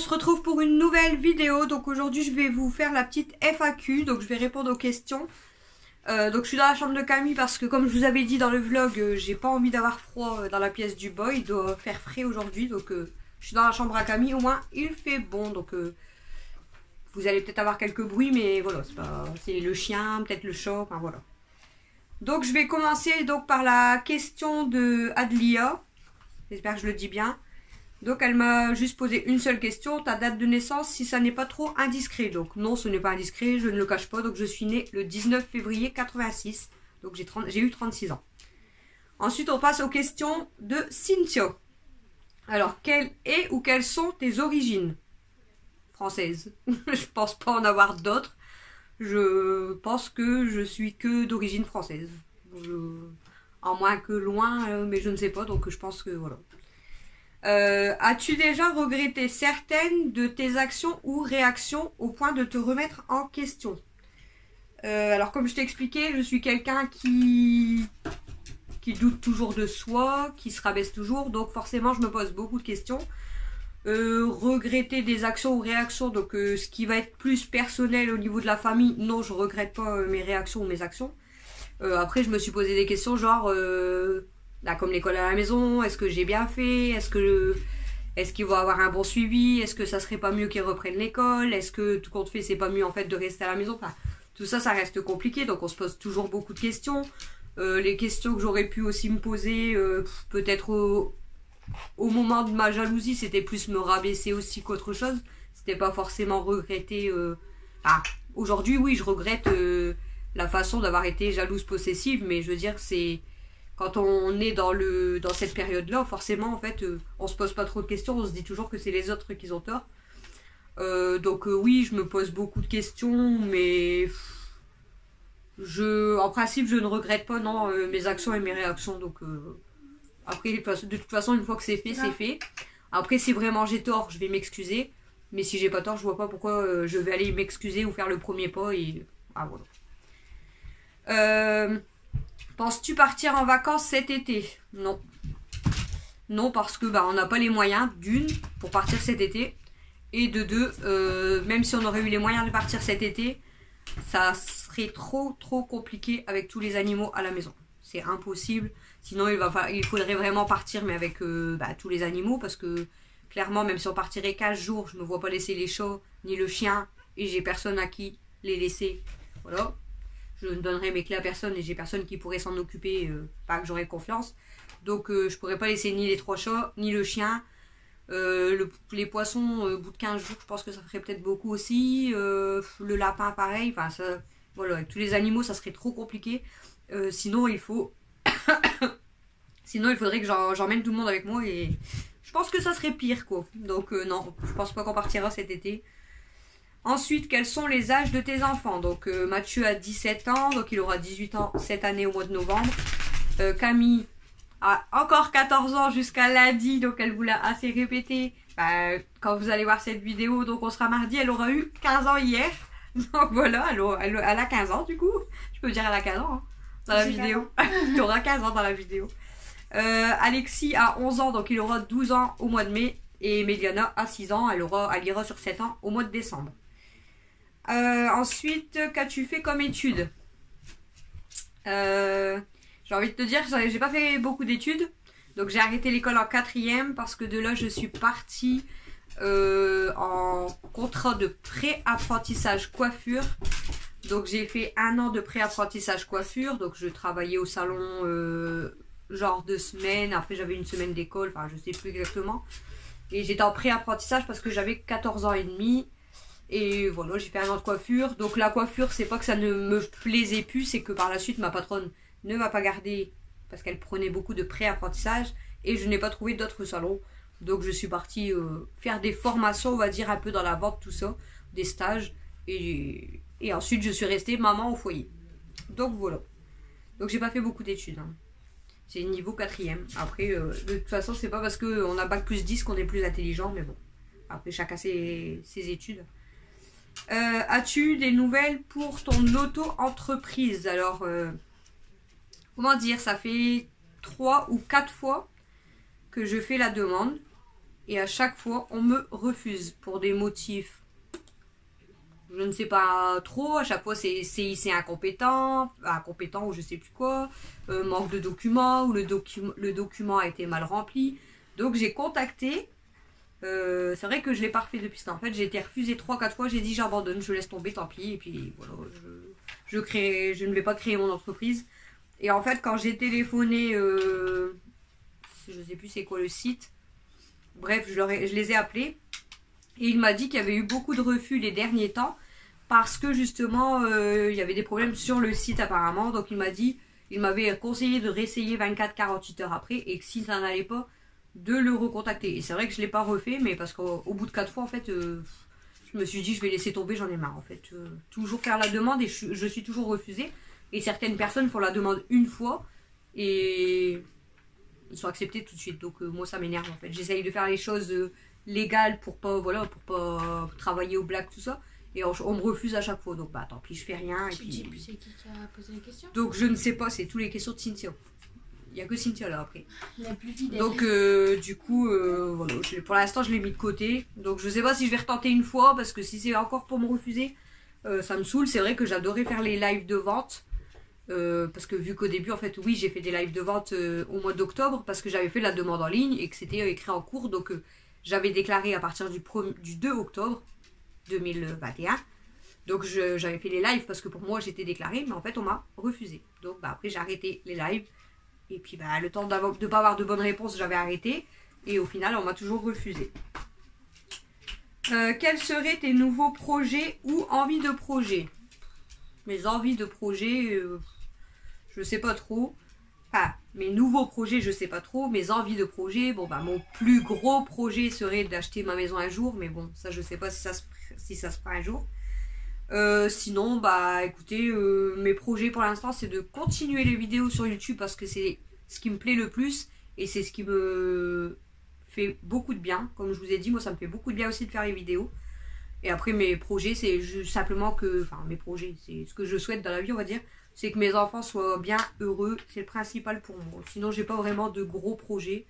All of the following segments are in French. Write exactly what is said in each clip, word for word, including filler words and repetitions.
retrouve pour une nouvelle vidéo. Donc aujourd'hui je vais vous faire la petite F A Q. Donc je vais répondre aux questions. euh, Donc je suis dans la chambre de Camille parce que comme je vous avais dit dans le vlog, euh, j'ai pas envie d'avoir froid dans la pièce du boy. Il doit faire frais aujourd'hui. Donc euh, je suis dans la chambre à Camille. Au moins il fait bon. Donc euh, vous allez peut-être avoir quelques bruits, mais voilà, c'est pas... c'est le chien, peut-être le chat, enfin voilà. Donc je vais commencer donc par la question de Adlia. J'espère que je le dis bien. Donc elle m'a juste posé une seule question. Ta date de naissance, si ça n'est pas trop indiscret. Donc non, ce n'est pas indiscret, je ne le cache pas. Donc je suis née le dix-neuf février quatre-vingt-six. Donc j'ai eu trente-six ans. Ensuite on passe aux questions de Cynthia. Alors, quelle est ou quelles sont tes origines françaises? Je pense pas en avoir d'autres. Je pense que je suis que d'origine française. Je... En moins que loin, euh, mais je ne sais pas, donc je pense que voilà. Euh, As-tu déjà regretté certaines de tes actions ou réactions au point de te remettre en question? euh, Alors comme je t'ai expliqué, je suis quelqu'un qui... qui doute toujours de soi, qui se rabaisse toujours, donc forcément je me pose beaucoup de questions. Euh, regretter des actions ou réactions, donc euh, ce qui va être plus personnel au niveau de la famille, non, je regrette pas euh, mes réactions ou mes actions. Euh, après je me suis posé des questions genre euh, là, comme l'école à la maison, est-ce que j'ai bien fait, est-ce que est-ce qu'ils vont avoir un bon suivi, est-ce que ça serait pas mieux qu'ils reprennent l'école, est-ce que tout compte fait c'est pas mieux en fait de rester à la maison, enfin tout ça ça reste compliqué, donc on se pose toujours beaucoup de questions. Euh, les questions que j'aurais pu aussi me poser euh, peut-être au Au moment de ma jalousie, c'était plus me rabaisser aussi qu'autre chose. C'était pas forcément regretter... Euh... Ah, aujourd'hui, oui, je regrette euh, la façon d'avoir été jalouse possessive, mais je veux dire, c'est... Quand on est dans, le... dans cette période-là, forcément, en fait, euh, on se pose pas trop de questions, on se dit toujours que c'est les autres qui ont tort. Euh, donc euh, oui, je me pose beaucoup de questions, mais... Je... En principe, je ne regrette pas, non, euh, mes actions et mes réactions, donc... Euh... Après, de toute façon, une fois que c'est fait, c'est fait. Après, si vraiment j'ai tort, je vais m'excuser. Mais si j'ai pas tort, je vois pas pourquoi euh, je vais aller m'excuser ou faire le premier pas. Et... Ah, voilà. Euh, Penses-tu partir en vacances cet été? Non. Non, parce que bah, on n'a pas les moyens, d'une, pour partir cet été. Et de deux, euh, même si on aurait eu les moyens de partir cet été, ça serait trop, trop compliqué avec tous les animaux à la maison. C'est impossible. Sinon, il, va, il faudrait vraiment partir, mais avec euh, bah, tous les animaux, parce que clairement, même si on partirait quinze jours, je ne me vois pas laisser les chats, ni le chien, et j'ai personne à qui les laisser. Voilà. Je ne donnerai mes clés à personne, et j'ai personne qui pourrait s'en occuper, euh, pas que j'aurais confiance. Donc, euh, je pourrais pas laisser ni les trois chats, ni le chien. Euh, le, les poissons, euh, au bout de quinze jours, je pense que ça ferait peut-être beaucoup aussi. Euh, le lapin, pareil. Enfin, ça, voilà, avec tous les animaux, ça serait trop compliqué. Euh, sinon, il faut... Sinon, il faudrait que j'emmène tout le monde avec moi et je pense que ça serait pire, quoi. Donc, euh, non, je pense pas qu'on partira cet été. Ensuite, quels sont les âges de tes enfants? Donc, euh, Mathieu a dix-sept ans, donc il aura dix-huit ans cette année au mois de novembre. Euh, Camille a encore quatorze ans jusqu'à lundi, donc elle vous l'a assez répété. Bah, quand vous allez voir cette vidéo, donc on sera mardi, elle aura eu quinze ans hier. Donc voilà, elle a, elle, elle a quinze ans du coup. Je peux dire elle a quinze ans hein, dans la vidéo. Tu auras quinze ans dans la vidéo. Euh, Alexis a onze ans, donc il aura douze ans au mois de mai. Et Méliana a six ans, elle, aura, elle ira sur sept ans au mois de décembre. Euh, ensuite, qu'as-tu fait comme études? euh, J'ai envie de te dire, j'ai pas fait beaucoup d'études. Donc j'ai arrêté l'école en quatrième parce que de là je suis partie euh, en contrat de pré-apprentissage coiffure. Donc j'ai fait un an de pré-apprentissage coiffure. Donc je travaillais au salon... Euh, genre deux semaines, après j'avais une semaine d'école, enfin je sais plus exactement. Et j'étais en pré-apprentissage parce que j'avais quatorze ans et demi. Et voilà, j'ai fait un an de coiffure. Donc la coiffure, c'est pas que ça ne me plaisait plus, c'est que par la suite, ma patronne ne m'a pas gardée parce qu'elle prenait beaucoup de pré-apprentissage. Et je n'ai pas trouvé d'autres salons. Donc je suis partie euh, faire des formations, on va dire, un peu dans la vente, tout ça. Des stages. Et, et ensuite, je suis restée maman au foyer. Donc voilà. Donc j'ai pas fait beaucoup d'études, hein. C'est niveau quatrième. Après, euh, de toute façon, c'est pas parce qu'on a bac plus dix qu'on est plus intelligent, mais bon. Après, chacun ses, ses études. Euh, As-tu des nouvelles pour ton auto-entreprise? Alors, euh, comment dire, ça fait trois ou quatre fois que je fais la demande. Et à chaque fois, on me refuse pour des motifs, je ne sais pas trop. À chaque fois, c'est c'est incompétent, incompétent ou je sais plus quoi, euh, manque de documents ou le, docu le document a été mal rempli. Donc j'ai contacté. Euh, c'est vrai que je l'ai pas refait depuis ce temps. En fait, j'ai été refusée trois quatre fois. J'ai dit j'abandonne, je laisse tomber, tant pis. Et puis voilà, je, je, crée, je ne vais pas créer mon entreprise. Et en fait, quand j'ai téléphoné, euh, je sais plus c'est quoi le site. Bref, je, leur ai, je les ai appelés. Et il m'a dit qu'il y avait eu beaucoup de refus les derniers temps. Parce que justement, euh, il y avait des problèmes sur le site apparemment. Donc il m'a dit, il m'avait conseillé de réessayer vingt-quatre à quarante-huit heures après. Et que si ça n'allait pas, de le recontacter. Et c'est vrai que je ne l'ai pas refait, mais parce qu'au bout de quatre fois, en fait, euh, je me suis dit, je vais laisser tomber, j'en ai marre, en fait. Euh, toujours faire la demande et je, je suis toujours refusée. Et certaines personnes font la demande une fois et ils sont acceptés tout de suite. Donc, euh, moi, ça m'énerve, en fait. J'essaye de faire les choses euh, légales pour pas, voilà, pour pas travailler au black, tout ça. Et on, on me refuse à chaque fois. Donc, bah, tant pis, je fais rien. Et puis... C'est qui qui a posé les questions? Donc, je ne sais pas, c'est toutes les questions de Cynthia. Il n'y a que Cynthia là après. La plus fidèle. Donc euh, du coup, euh, voilà, je, pour l'instant je l'ai mis de côté. Donc je sais pas si je vais retenter une fois parce que si c'est encore pour me refuser, euh, ça me saoule. C'est vrai que j'adorais faire les lives de vente. Euh, parce que vu qu'au début, en fait, oui, j'ai fait des lives de vente euh, au mois d'octobre parce que j'avais fait la demande en ligne et que c'était euh, écrit en cours. Donc euh, j'avais déclaré à partir du, du deux octobre deux mille vingt et un. Donc j'avais fait les lives parce que pour moi j'étais déclarée, mais en fait on m'a refusé. Donc bah, après j'ai arrêté les lives. Et puis bah, le temps de ne pas avoir de bonnes réponses, j'avais arrêté. Et au final, on m'a toujours refusé. Euh, quels seraient tes nouveaux projets ou envies de projet? Mes envies de projet, euh, je sais pas trop. Enfin, mes nouveaux projets, je sais pas trop. Mes envies de projet, bon bah mon plus gros projet serait d'acheter ma maison un jour. Mais bon, ça je sais pas si ça se, si ça se fera un jour. Euh, sinon, bah écoutez, euh, mes projets pour l'instant c'est de continuer les vidéos sur YouTube parce que c'est ce qui me plaît le plus et c'est ce qui me fait beaucoup de bien. Comme je vous ai dit, moi ça me fait beaucoup de bien aussi de faire les vidéos. Et après mes projets c'est simplement que, enfin mes projets, c'est ce que je souhaite dans la vie on va dire, c'est que mes enfants soient bien heureux, c'est le principal pour moi. Sinon j'ai pas vraiment de gros projets.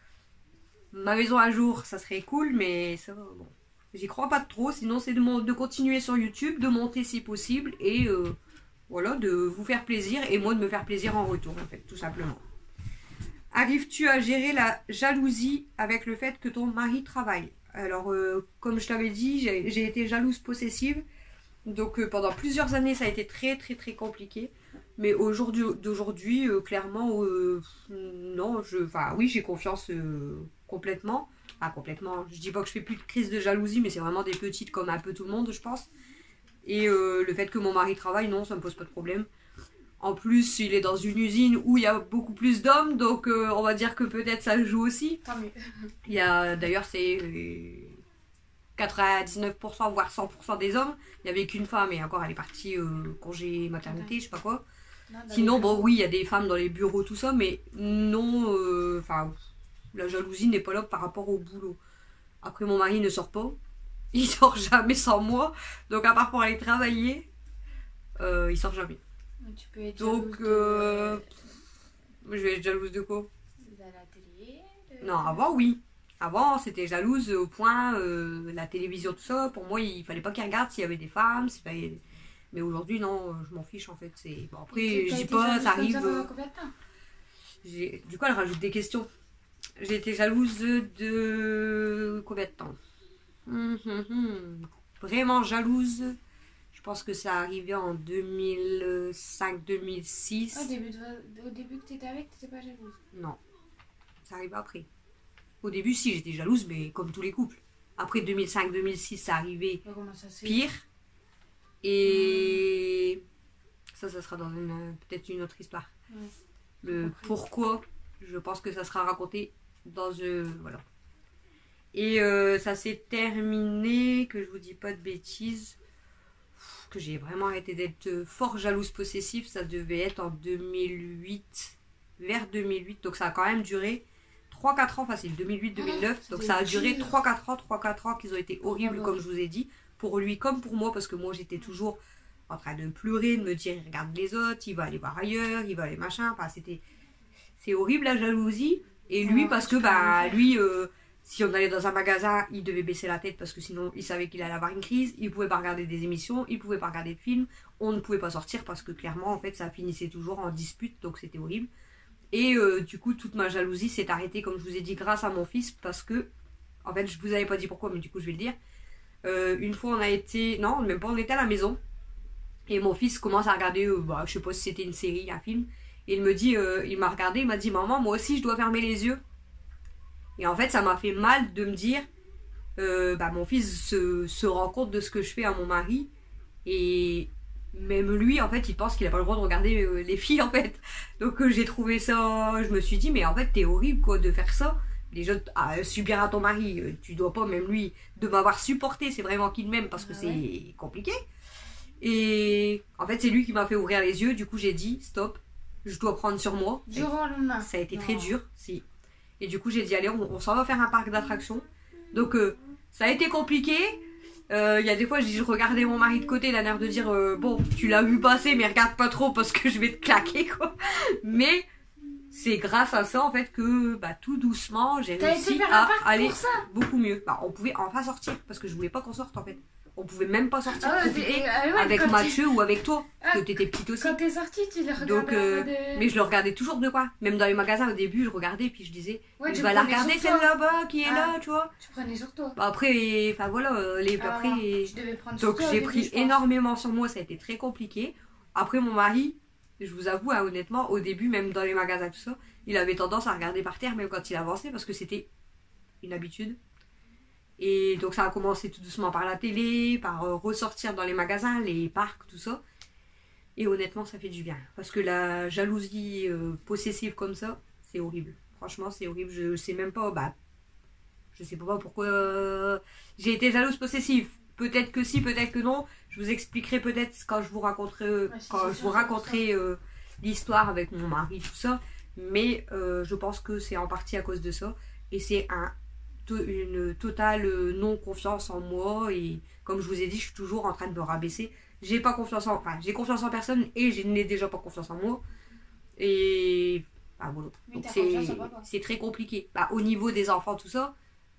Ma maison un jour ça serait cool mais ça va, bon. J'y crois pas trop, sinon c'est de, de continuer sur YouTube, de monter si possible et euh, voilà, de vous faire plaisir et moi de me faire plaisir en retour en fait, tout simplement. Arrives-tu à gérer la jalousie avec le fait que ton mari travaille? Alors, euh, comme je t'avais dit, j'ai été jalouse possessive, donc euh, pendant plusieurs années ça a été très très très compliqué. Mais aujourd'hui, d'aujourd'hui, euh, clairement, euh, non, je, enfin oui, j'ai confiance euh, complètement. Ah, complètement. Je dis pas que je fais plus de crise de jalousie, mais c'est vraiment des petites comme un peu tout le monde, je pense. Et euh, le fait que mon mari travaille, non, ça me pose pas de problème. En plus, il est dans une usine où il y a beaucoup plus d'hommes, donc euh, on va dire que peut-être ça joue aussi. Tant mieux. Il y a, d'ailleurs, c'est euh, quatre-vingt-dix-neuf pour cent voire cent pour cent des hommes. Il n'y avait qu'une femme et encore elle est partie euh, congé maternité, je sais pas quoi. Non, sinon, bon, oui, il y a des femmes dans les bureaux, tout ça, mais non, enfin. Euh, la jalousie n'est pas là par rapport au boulot. Après, mon mari ne sort pas. Il sort jamais sans moi. Donc, à part pour aller travailler, euh, il sort jamais. Tu peux être Donc, jalouse euh, de... je vais être jalouse de quoi? De la télé de... Non, avant, oui. Avant, c'était jalouse au point, euh, la télévision, tout ça. Pour moi, il fallait pas qu'il regarde s'il y avait des femmes. Fallait... Mais aujourd'hui, non, je m'en fiche en fait. Bon, après, je dis pas, ça arrive. Ça combien de temps? Du coup, elle rajoute des questions. J'ai été jalouse de combien de temps? hum, hum, hum. Vraiment jalouse. Je pense que ça arrivait en deux mille cinq deux mille six. Au début, de... Au début que tu étais avec, tu n'étais pas jalouse? Non. Ça arrive après. Au début, si, j'étais jalouse, mais comme tous les couples. Après deux mille cinq deux mille six, ça arrivait pire. Et mmh. ça, ça sera dans une peut-être une autre histoire. Ouais. Le okay. Pourquoi, je pense que ça sera raconté dans euh, voilà. Et euh, ça s'est terminé, que je vous dis pas de bêtises, que j'ai vraiment arrêté d'être fort jalouse possessive. Ça devait être en deux mille huit, vers deux mille huit, donc ça a quand même duré trois quatre ans facile, deux mille huit deux mille neuf, donc ça a duré trois quatre ans, trois quatre ans qu'ils ont été horribles oh, comme je vous ai dit, pour lui comme pour moi, parce que moi j'étais toujours en train de pleurer, de me dire il regarde les autres, il va aller voir ailleurs, il va aller machin, enfin c'était, c'est horrible la jalousie, et lui parce que bah lui, euh, si on allait dans un magasin, il devait baisser la tête parce que sinon il savait qu'il allait avoir une crise. Il pouvait pas regarder des émissions, il pouvait pas regarder de films. On ne pouvait pas sortir parce que clairement en fait ça finissait toujours en dispute, donc c'était horrible. Et euh, du coup toute ma jalousie s'est arrêtée comme je vous ai dit grâce à mon fils parce que en fait je vous avais pas dit pourquoi mais du coup je vais le dire. Euh, une fois on a été, non même pas, on était à la maison et mon fils commence à regarder, euh, bah, je sais pas si c'était une série, un film. Et il me dit, euh, il m'a regardé, il m'a dit maman moi aussi je dois fermer les yeux. Et en fait ça m'a fait mal de me dire euh, bah mon fils se, se rend compte de ce que je fais à mon mari et même lui en fait il pense qu'il a pas le droit de regarder euh, les filles en fait. Donc euh, j'ai trouvé ça, je me suis dit mais en fait t'es horrible quoi de faire ça. Déjà à subir à ton mari, euh, tu dois pas, même lui de m'avoir supporté, c'est vraiment qu'il m'aime parce que ah ouais. C'est compliqué. Et en fait c'est lui qui m'a fait ouvrir les yeux, du coup j'ai dit stop, je dois prendre sur moi. Du jour au lendemain. Ça a été non. Très dur, si. Et du coup j'ai dit allez on, on s'en va faire un parc d'attractions. Donc euh, ça a été compliqué. Il euh, y a des fois je, je regardais mon mari de côté, il a l'air de dire euh, bon tu l'as vu passer mais regarde pas trop parce que je vais te claquer quoi. Mais c'est grâce à ça en fait que bah, tout doucement j'ai réussi à aller beaucoup mieux. Bah, on pouvait enfin sortir parce que je voulais pas qu'on sorte en fait. On pouvait même pas sortir ah, profiter euh, ouais, avec Mathieu tu... ou avec toi parce ah, que t'étais petite aussi. Quand t'es sortie tu les regardais. Donc, euh, de... mais je le regardais toujours de quoi. Même dans les magasins au début je regardais puis je disais ouais, tu vas la regarder celle là-bas qui est ah, là tu vois. Tu prenais sur toi. Bah, après enfin voilà les ah, après je devais prendre donc sur toi, j'ai pris énormément sur moi, ça a été très compliqué. Après mon mari, je vous avoue hein, honnêtement au début même dans les magasins tout ça, il avait tendance à regarder par terre même quand il avançait parce que c'était une habitude. Et donc ça a commencé tout doucement par la télé, par euh, ressortir dans les magasins, les parcs, tout ça. Et honnêtement ça fait du bien. Parce que la jalousie euh, possessive comme ça, c'est horrible. Franchement c'est horrible, je sais même pas, bah, je sais pas pourquoi euh, j'ai été jalouse possessive. Peut-être que si, peut-être que non. Je vous expliquerai peut-être quand je vous raconterai, euh, ouais, si quand je vous raconterai euh, l'histoire avec mon mari, tout ça. Mais euh, je pense que c'est en partie à cause de ça. Et c'est un une totale non-confiance en moi et comme je vous ai dit je suis toujours en train de me rabaisser, j'ai pas confiance en enfin j'ai confiance en personne et je n'ai déjà pas confiance en moi et bah, voilà. Donc c'est très compliqué bah, au niveau des enfants tout ça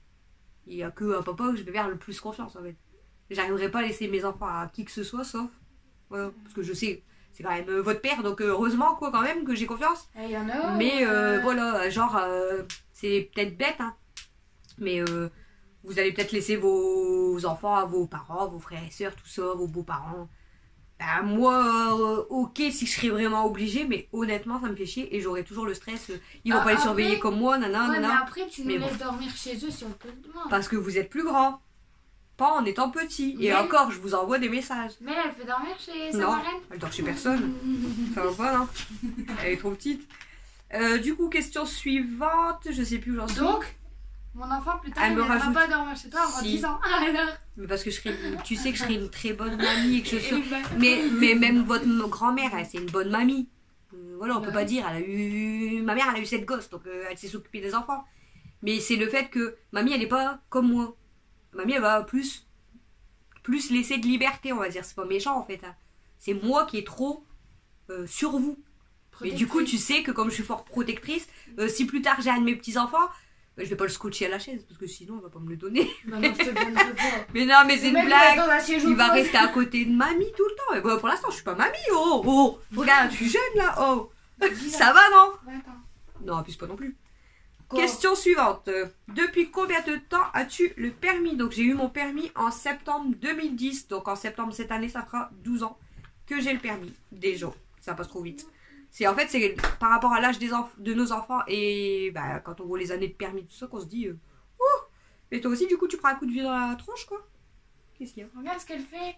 il y a que à papa que je vais faire le plus confiance en fait, j'arriverai pas à laisser mes enfants à qui que ce soit sauf voilà, parce que je sais c'est quand même euh, votre père donc euh, heureusement quoi quand même que j'ai confiance et y en a, mais euh, euh... voilà genre euh, c'est peut-être bête hein. Mais euh, vous allez peut-être laisser vos enfants à vos parents, vos frères et sœurs, tout ça, vos beaux-parents. Ben, moi, euh, ok, si je serais vraiment obligée, mais honnêtement, ça me fait chier et j'aurais toujours le stress. Ils vont ah, pas les surveiller comme moi, nana, ouais, nana. Mais après, tu nous mais laisses bon. dormir chez eux si on peut le demander. Parce que vous êtes plus grand, pas en étant petit. Mais et encore, je vous envoie des messages. Mais elle peut dormir chez sa non, marraine. Elle dort chez personne. Ça va pas, non. Elle est trop petite. Euh, du coup, question suivante, je sais plus où j'en suis. Donc mon enfant plus tard, elle il ne rajoute... va pas dormir chez toi avant si. dix ans. Alors mais parce que je serais, tu sais que je serais une très bonne mamie et que je suis... mais, mais même votre grand-mère, c'est une bonne mamie. Euh, voilà, on ouais. peut pas dire, elle a eu... Ma mère, elle a eu sept gosses, donc euh, elle s'est s'occuper des enfants. Mais c'est le fait que mamie, elle est pas comme moi. Mamie, elle va plus, plus laisser de liberté, on va dire. C'est pas méchant, en fait. Hein. C'est moi qui est trop euh, sur vous. Mais du coup, tu sais que comme je suis fort protectrice, euh, si plus tard j'ai un de mes petits-enfants, je vais pas le scotcher à la chaise parce que sinon il va pas me le donner. Bah non, je te donnerai pas. Mais non, mais c'est une blague. Il va rester à côté de mamie tout le temps. Mais bon, pour l'instant, je suis pas mamie. Oh, oh, regarde, je suis jeune là. Oh, ça va non? Non, en plus pas non plus. Quoi? Question suivante. Depuis combien de temps as-tu le permis? Donc j'ai eu mon permis en septembre deux mille dix. Donc en septembre cette année, ça fera douze ans que j'ai le permis. Déjà, ça passe trop vite. C'est en fait c'est par rapport à l'âge des de nos enfants et bah, quand on voit les années de permis tout ça qu'on se dit euh, oh mais toi aussi du coup tu prends un coup de vieux dans la tronche quoi. Qu'est-ce qu'il y a? Regarde ce qu'elle fait.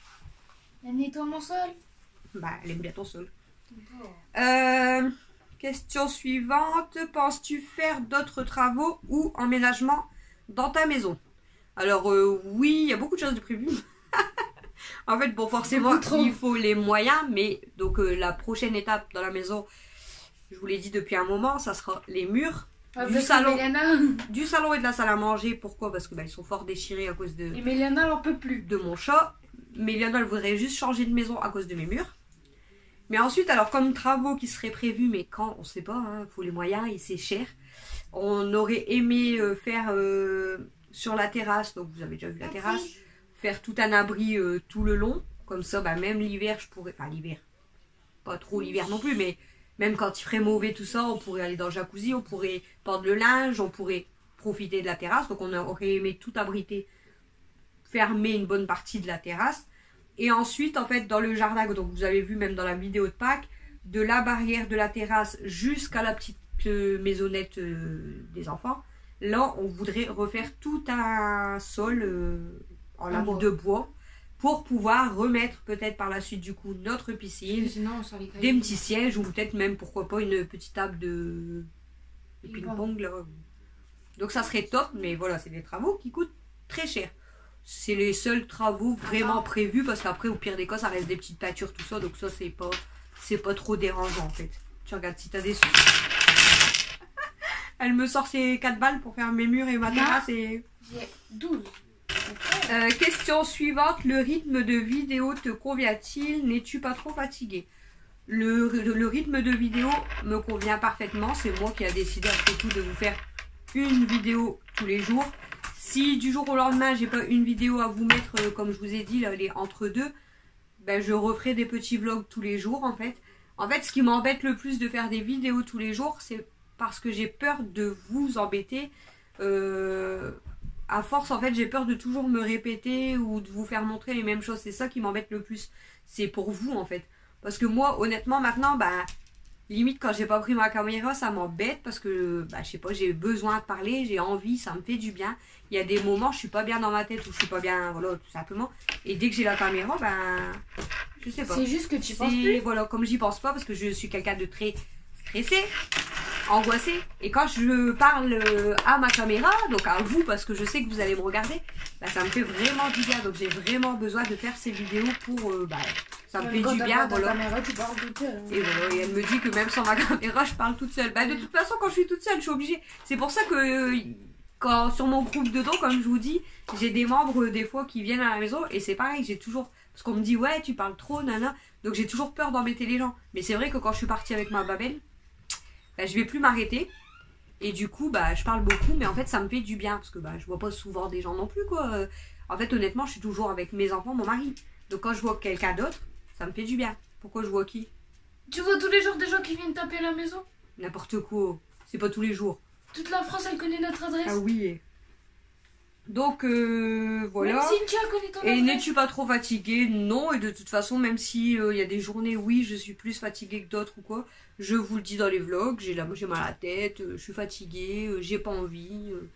Elle nettoie mon sol. Bah elle aime bien ton sol. Oh. Euh, question suivante. Penses-tu faire d'autres travaux ou emménagements dans ta maison? Alors euh, oui, il y a beaucoup de choses de prévues. En fait, bon, forcément, il faut les moyens, mais donc euh, la prochaine étape dans la maison, je vous l'ai dit depuis un moment, ça sera les murs ah, du salon, du salon et de la salle à manger. Pourquoi? Parce que bah, ils sont fort déchirés à cause de. Et Méliana, elle en peut plus. De mon chat. Méliana, elle voudrait juste changer de maison à cause de mes murs. Mais ensuite, alors comme travaux qui seraient prévus, mais quand, on sait pas, il hein, faut les moyens et c'est cher. On aurait aimé euh, faire euh, sur la terrasse, donc vous avez déjà vu la terrasse, faire tout un abri euh, tout le long. Comme ça, bah, même l'hiver, je pourrais... Enfin, l'hiver, pas trop l'hiver non plus, mais même quand il ferait mauvais, tout ça, on pourrait aller dans le jacuzzi, on pourrait tendre le linge, on pourrait profiter de la terrasse. Donc on aurait aimé tout abriter, fermer une bonne partie de la terrasse. Et ensuite, en fait, dans le jardin, donc vous avez vu même dans la vidéo de Pâques, de la barrière de la terrasse jusqu'à la petite euh, maisonnette euh, des enfants, là, on voudrait refaire tout un sol euh, en lame de bois pour pouvoir remettre peut-être par la suite du coup notre piscine, sinon, on les des petits sièges ou peut-être même pourquoi pas une petite table de, de ping-pong. Donc ça serait top, mais voilà, c'est des travaux qui coûtent très cher. C'est les seuls travaux vraiment Attends. prévus parce qu'après au pire des cas ça reste des petites peintures tout ça, donc ça c'est pas c'est pas trop dérangeant en fait. Tu regardes si t'as des sous. Elle me sort ses quatre balles pour faire mes murs et ma terrasse et... J'ai douze. Euh, question suivante, le rythme de vidéo te convient-il? N'es-tu pas trop fatigué? le, le, le rythme de vidéo me convient parfaitement, c'est moi qui a décidé après tout de vous faire une vidéo tous les jours. Si du jour au lendemain j'ai pas une vidéo à vous mettre, euh, comme je vous ai dit, là, les entre deux, ben, je referai des petits vlogs tous les jours en fait. En fait, ce qui m'embête le plus de faire des vidéos tous les jours, c'est parce que j'ai peur de vous embêter. Euh, à force, en fait, j'ai peur de toujours me répéter ou de vous faire montrer les mêmes choses. C'est ça qui m'embête le plus. C'est pour vous, en fait. Parce que moi, honnêtement, maintenant, bah, limite, quand j'ai pas pris ma caméra, ça m'embête parce que, bah, je sais pas, j'ai besoin de parler, j'ai envie, ça me fait du bien. Il y a des moments, je suis pas bien dans ma tête ou je suis pas bien, voilà, tout simplement. Et dès que j'ai la caméra, ben, bah, je sais pas. C'est juste que tu penses plus. Voilà, comme j'y pense pas parce que je suis quelqu'un de très stressé, angoissé, et quand je parle à ma caméra, donc à vous parce que je sais que vous allez me regarder, bah, ça me fait vraiment du bien. Donc j'ai vraiment besoin de faire ces vidéos pour euh, bah, ça me fait du bien. Voilà. Caméra, tu parles toute seule, hein. Et voilà, et elle me dit que même sans ma caméra je parle toute seule. Bah, de toute façon quand je suis toute seule je suis obligée. C'est pour ça que euh, quand sur mon groupe dedans, comme je vous dis, j'ai des membres euh, des fois qui viennent à la maison et c'est pareil, j'ai toujours, parce qu'on me dit ouais tu parles trop nana, donc j'ai toujours peur d'embêter les gens. Mais c'est vrai que quand je suis partie avec ma babelle, bah, je vais plus m'arrêter et du coup bah je parle beaucoup, mais en fait ça me fait du bien parce que bah je vois pas souvent des gens non plus quoi. En fait honnêtement je suis toujours avec mes enfants, mon mari, donc quand je vois quelqu'un d'autre ça me fait du bien. Pourquoi je vois qui? Tu vois tous les jours des gens qui viennent taper à la maison? N'importe quoi, c'est pas tous les jours. Toute la France elle connaît notre adresse. Ah oui. Donc euh, voilà. Même Cynthia connaît ton adresse. Et n'es-tu pas trop fatigué? Non, et de toute façon, même si il euh, y a des journées, oui, je suis plus fatiguée que d'autres ou quoi, je vous le dis dans les vlogs, j'ai la, j'ai mal à la tête, euh, je suis fatiguée, euh, j'ai pas envie, euh,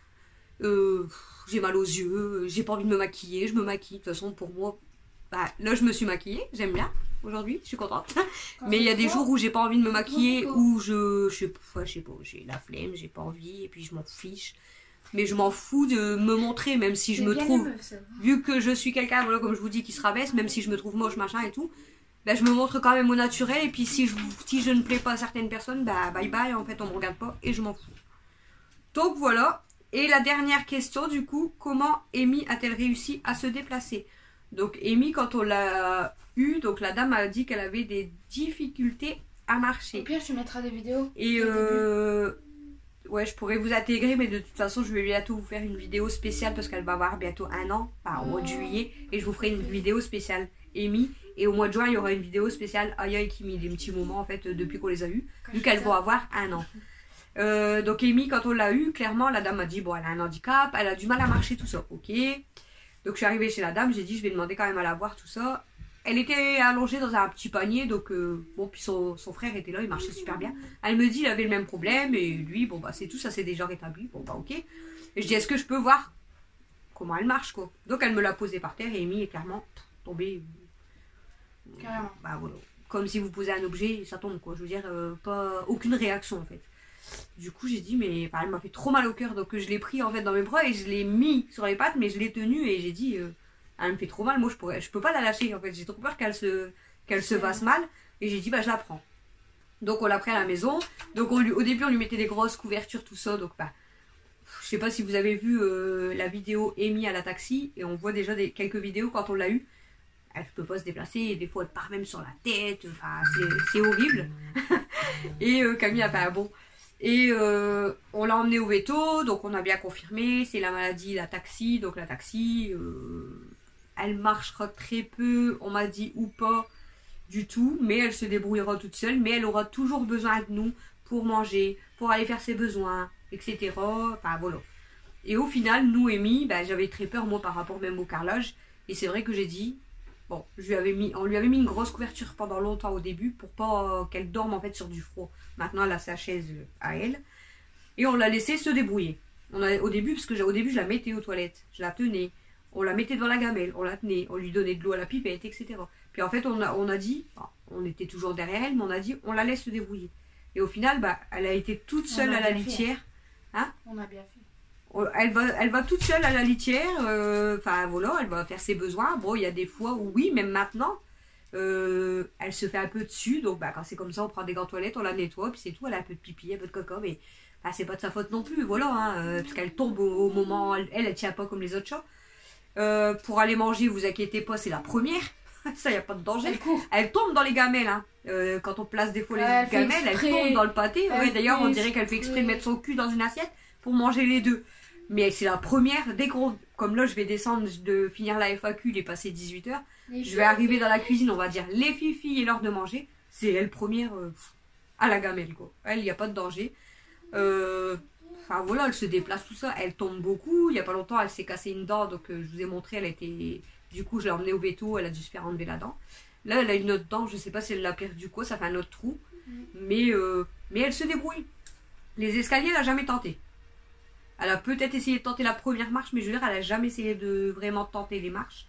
euh, j'ai mal aux yeux, euh, j'ai pas envie de me maquiller, je me maquille. De toute façon, pour moi, bah, là je me suis maquillée, j'aime bien. Aujourd'hui, je suis contente. Quand mais il y a des jours où j'ai pas envie de me maquiller, où je, je sais pas, je sais pas, j'ai la flemme, j'ai pas envie, et puis je m'en fiche. Mais je m'en fous de me montrer, même si je me trouve, vu que je suis quelqu'un, voilà, comme je vous dis, qui se rabaisse, même si je me trouve moche, machin et tout, bah, je me montre quand même au naturel, et puis si je, si je ne plais pas à certaines personnes, bah bye bye, en fait on me regarde pas, et je m'en fous. Donc voilà. Et la dernière question, du coup, comment Amy a-t-elle réussi à se déplacer? Donc Amy, quand on l'a eu, donc la dame a dit qu'elle avait des difficultés à marcher. Au pire, tu mettras des vidéos. Et euh... ouais, je pourrais vous intégrer, mais de toute façon, je vais bientôt vous faire une vidéo spéciale parce qu'elle va avoir bientôt un an, enfin, au mois de juillet, et je vous ferai une vidéo spéciale Amy. Et au mois de juin, il y aura une vidéo spéciale Aya et Kimi, des petits moments en fait depuis qu'on les a eus, vu qu'elles vont avoir un an. Euh, donc Amy, quand on l'a eu, clairement, la dame a dit bon, elle a un handicap, elle a du mal à marcher, tout ça, ok. Donc je suis arrivée chez la dame, j'ai dit je vais demander quand même à la voir, tout ça. Elle était allongée dans un petit panier, donc euh, bon, puis son, son frère était là, il marchait super bien. Elle me dit il avait le même problème, et lui, bon bah c'est tout, ça s'est déjà rétabli, bon bah ok. Et je dis est-ce que je peux voir comment elle marche quoi. Donc elle me l'a posée par terre et Amy est clairement tombée. Carrément. Bah voilà, comme si vous posez un objet, ça tombe quoi, je veux dire, euh, pas aucune réaction en fait. Du coup j'ai dit mais enfin, elle m'a fait trop mal au cœur, donc je l'ai pris en fait dans mes bras et je l'ai mis sur les pattes, mais je l'ai tenue et j'ai dit euh, elle me fait trop mal, moi je pourrais, je peux pas la lâcher en fait, j'ai trop peur qu'elle se, qu'elle se fasse mal, et j'ai dit bah je la prends. Donc on l'a pris à la maison, donc on lui, au début on lui mettait des grosses couvertures tout ça, donc bah je sais pas si vous avez vu euh, la vidéo Amy à la taxi, et on voit déjà des, quelques vidéos quand on l'a eu, elle peut pas se déplacer, et des fois elle part même sur la tête, enfin c'est horrible. Et euh, Camille a fait un bon. Et euh, on l'a emmené au veto, donc on a bien confirmé, c'est la maladie, la taxi, donc la taxi, euh, elle marchera très peu, on m'a dit ou pas du tout, mais elle se débrouillera toute seule, mais elle aura toujours besoin de nous pour manger, pour aller faire ses besoins, et cetera. Enfin voilà. Et au final, Noémie, ben, j'avais très peur moi par rapport même au carrelage, et c'est vrai que j'ai dit, bon, je lui avais mis, on lui avait mis une grosse couverture pendant longtemps au début pour pas qu'elle dorme en fait sur du froid. Maintenant, elle a sa chaise à elle. Et on l'a laissé se débrouiller. On a, au début, parce que au début, je la mettais aux toilettes. Je la tenais. On la mettait devant la gamelle. On la tenait. On lui donnait de l'eau à la pipette, et cetera. Puis en fait, on a, on a dit, enfin, on était toujours derrière elle, mais on a dit, on la laisse se débrouiller. Et au final, bah, elle a été toute seule à la litière. Hein? On a bien fait. Elle va, elle va toute seule à la litière. Enfin, euh, voilà, elle va faire ses besoins. Bon, il y a des fois où oui, même maintenant. Euh, elle se fait un peu dessus, donc bah, quand c'est comme ça, on prend des gants toilettes, on la nettoie, puis c'est tout. Elle a un peu de pipi, un peu de coco, mais bah, c'est pas de sa faute non plus, voilà, hein, euh, parce qu'elle tombe au, au moment, elle, elle, elle tient pas comme les autres chats. Euh, pour aller manger, vous inquiétez pas, c'est la première, ça y a pas de danger. Elle court. Elle tombe dans les gamelles, hein. Euh, quand on place des fois les euh, gamelles, elle tombe dans le pâté. Ouais, d'ailleurs, on dirait qu'elle fait exprès de mettre son cul dans une assiette pour manger les deux. Mais c'est la première, dès qu'on, comme là je vais descendre de finir la F A Q, il est passé dix-huit heures, les je vais arriver dans la cuisine, on va dire les filles, il est l'heure de manger, c'est elle première euh, à la gamelle quoi. Elle, il n'y a pas de danger. Euh, enfin voilà, elle se déplace tout ça, elle tombe beaucoup, il n'y a pas longtemps elle s'est cassée une dent, donc euh, je vous ai montré, elle a été, du coup je l'ai emmenée au veto, elle a dû se faire enlever la dent. Là elle a une autre dent, je sais pas si elle l'a perdu quoi, ça fait un autre trou, mais, euh, mais elle se débrouille. Les escaliers elle n'a jamais tenté. Elle a peut-être essayé de tenter la première marche, mais je veux dire, elle a jamais essayé de vraiment tenter les marches.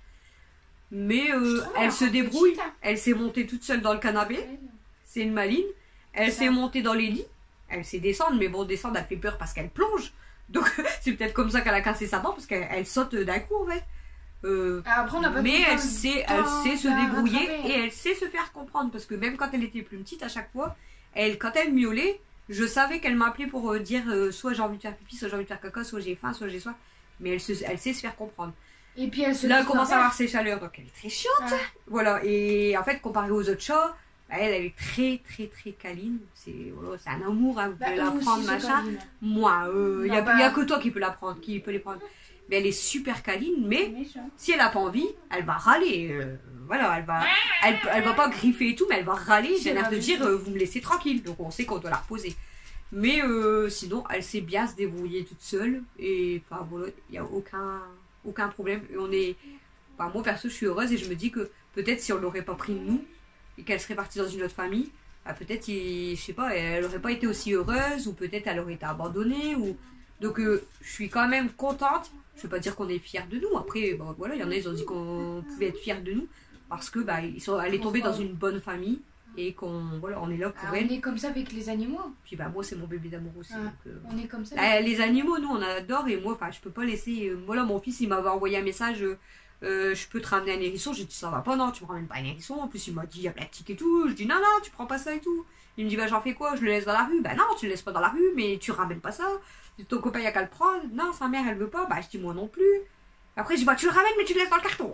Mais euh, elle se débrouille. Petite, hein. Elle s'est montée toute seule dans le canapé. C'est une maline. Elle s'est montée dans les lits. Elle sait descendre, mais bon, descendre, elle fait peur parce qu'elle plonge. Donc, c'est peut-être comme ça qu'elle a cassé sa dent, parce qu'elle elle saute d'un coup, en fait. Euh, Après, on a pas mais elle sait, elle sait se débrouiller et elle sait se faire comprendre. Parce que même quand elle était plus petite, à chaque fois, elle, quand elle miaulait, je savais qu'elle m'appelait pour euh, dire euh, soit j'ai envie de faire pipi, soit j'ai envie de faire caca, soit j'ai faim, soit j'ai soif. Mais elle, se, elle sait se faire comprendre. Et puis elle se Là, elle commence à avoir ses chaleurs, donc elle est très chiante. Ah. Voilà, et en fait, comparé aux autres chats, bah, elle, elle est très, très, très câline. C'est voilà, un amour, hein, vous bah, pouvez la prendre, machin. Câline. Moi, il euh, n'y a, bah... a que toi qui peux la prendre, qui peut les prendre. Mais elle est super câline, mais si elle n'a pas envie, elle va râler. Euh, voilà, elle va, elle, elle va pas griffer et tout, mais elle va râler. J'ai l'air de dire, euh, vous me laissez tranquille. Donc on sait qu'on doit la reposer. Mais euh, sinon, elle sait bien se débrouiller toute seule. Et enfin voilà, il n'y a aucun, aucun problème. Et on est, enfin, moi perso, je suis heureuse et je me dis que peut-être si on l'aurait pas pris de nous et qu'elle serait partie dans une autre famille, bah, peut-être, je sais pas, elle n'aurait pas été aussi heureuse ou peut-être elle aurait été abandonnée. Ou... Donc euh, je suis quand même contente. Je ne veux pas dire qu'on est fiers de nous. Après, bah, voilà, il y en a, ils ont dit qu'on pouvait être fiers de nous parce que bah, ils sont allés tomber dans une bonne famille et qu'on voilà, on est là pour ah, elle. On est comme ça avec les animaux. Puis bah moi, c'est mon bébé d'amour aussi. Ah, donc, euh, on est comme ça. Bah, les animaux, nous, on adore et moi, enfin, je peux pas laisser. Euh, voilà, mon fils, il m'avait envoyé un message. Euh, euh, je peux te ramener un hérisson. J'ai dit ça va pas, non, tu me ramènes pas un hérisson. En plus, il m'a dit il y a plastique et tout. Je dis non, non, tu prends pas ça et tout. Il me dit bah j'en fais quoi? Je le laisse dans la rue. Bah non, tu le laisses pas dans la rue, mais tu ramènes pas ça. Ton copain, il y a qu'à le prendre. Non, sa mère, elle veut pas. Bah je dis moi non plus. Après, je dis, bah, tu le ramènes, mais tu le laisses dans le carton.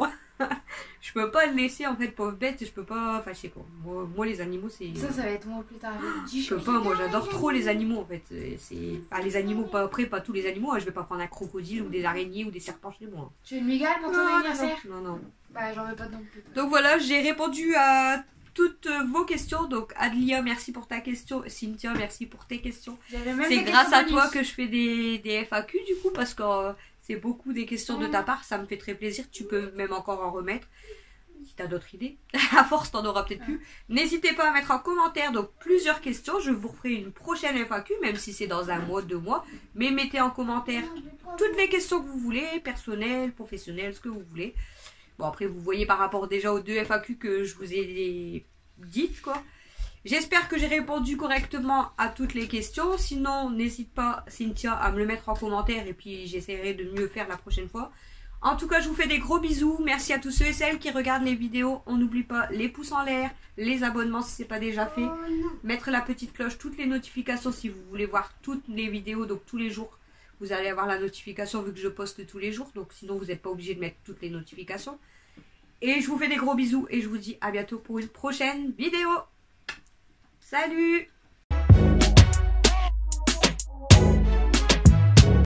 Je peux pas le laisser, en fait, pauvre bête. Je peux pas. Enfin, je sais pas. Moi, moi les animaux, c'est. Ça, ça va être moi plus tard. Je peux pas, moi, j'adore trop les animaux, en fait. C'est. Enfin, les animaux, pas après, pas tous les animaux. Je vais pas prendre un crocodile ou des araignées ou des serpents chez moi. Tu veux une migale pour ton non, anniversaire? Non, non. Bah, j'en veux pas non plus. Donc voilà, j'ai répondu à toutes vos questions. Donc, Adlia, merci pour ta question. Cynthia, merci pour tes questions. C'est grâce à toi que je fais des, des F A Q, du coup, parce que. Euh, c'est beaucoup des questions de ta part, ça me fait très plaisir. Tu peux même encore en remettre si tu as d'autres idées. À force, tu en auras peut-être plus. N'hésitez pas à mettre en commentaire donc plusieurs questions. Je vous referai une prochaine F A Q, même si c'est dans un mois, deux mois. Mais mettez en commentaire toutes les questions que vous voulez, personnelles, professionnelles, ce que vous voulez. Bon, après, vous voyez par rapport déjà aux deux F A Q que je vous ai dites, quoi. J'espère que j'ai répondu correctement à toutes les questions. Sinon, n'hésite pas, Cynthia, à me le mettre en commentaire et puis j'essaierai de mieux faire la prochaine fois. En tout cas, je vous fais des gros bisous. Merci à tous ceux et celles qui regardent les vidéos. On n'oublie pas les pouces en l'air, les abonnements si ce n'est pas déjà fait. Mettre la petite cloche, toutes les notifications si vous voulez voir toutes les vidéos. Donc tous les jours, vous allez avoir la notification vu que je poste tous les jours. Donc sinon, vous n'êtes pas obligé de mettre toutes les notifications. Et je vous fais des gros bisous et je vous dis à bientôt pour une prochaine vidéo. Salut!